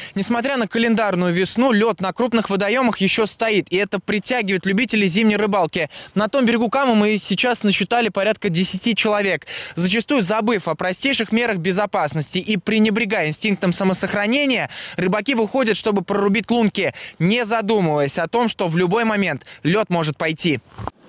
Несмотря на календарную весну, лед на крупных водоемах еще стоит. И это притягивает любителей зимней рыбалки. На том берегу Камы мы сейчас насчитали порядка 10 человек. Зачастую забыв о простейших мерах безопасности и пренебрегая инстинктом самосохранения, рыбаки выходят, чтобы прорубить лунки, не задумываясь о том, что в любой момент лед может пойти.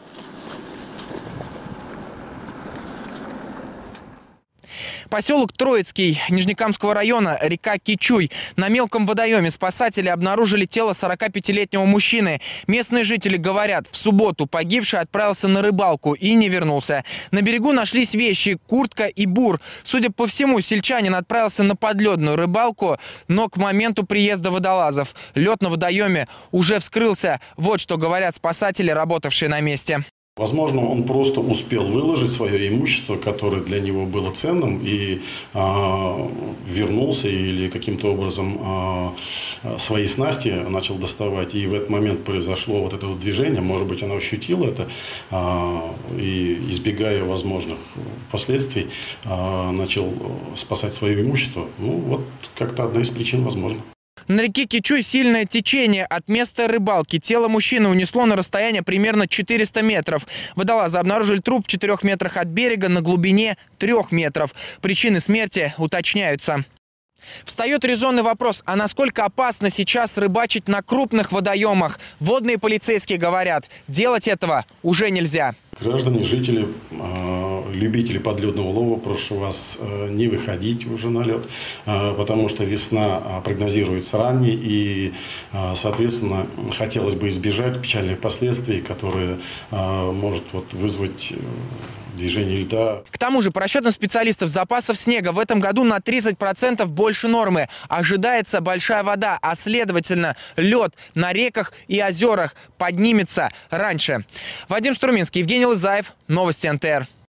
Поселок Троицкий Нижнекамского района, река Кичуй. На мелком водоеме спасатели обнаружили тело 45-летнего мужчины. Местные жители говорят, в субботу погибший отправился на рыбалку и не вернулся. На берегу нашлись вещи, куртка и бур. Судя по всему, сельчанин отправился на подледную рыбалку, но к моменту приезда водолазов лед на водоеме уже вскрылся. Вот что говорят спасатели, работавшие на месте. Возможно, он просто успел выложить свое имущество, которое для него было ценным, и вернулся или каким-то образом свои снасти начал доставать. И в этот момент произошло вот это вот движение. Может быть, она ощутила это и, избегая возможных последствий, начал спасать свое имущество. Ну, вот как-то одна из причин возможна. На реке Кичуй сильное течение. От места рыбалки тело мужчины унесло на расстояние примерно 400 метров. Водолазы обнаружили труп в 4 метрах от берега на глубине 3 метров. Причины смерти уточняются. Встает резонный вопрос, а насколько опасно сейчас рыбачить на крупных водоемах? Водные полицейские говорят, делать этого уже нельзя. Граждане, жители, любители подледного лова, прошу вас не выходить уже на лед, потому что весна прогнозируется ранней, и, соответственно, хотелось бы избежать печальных последствий, которые может вызвать движение льда. К тому же, по расчетам специалистов, запасов снега в этом году на 30% больше нормы. Ожидается большая вода, а следовательно, лед на реках и озерах поднимется раньше. Вадим Струминский, Евгений Лызаев, новости НТР.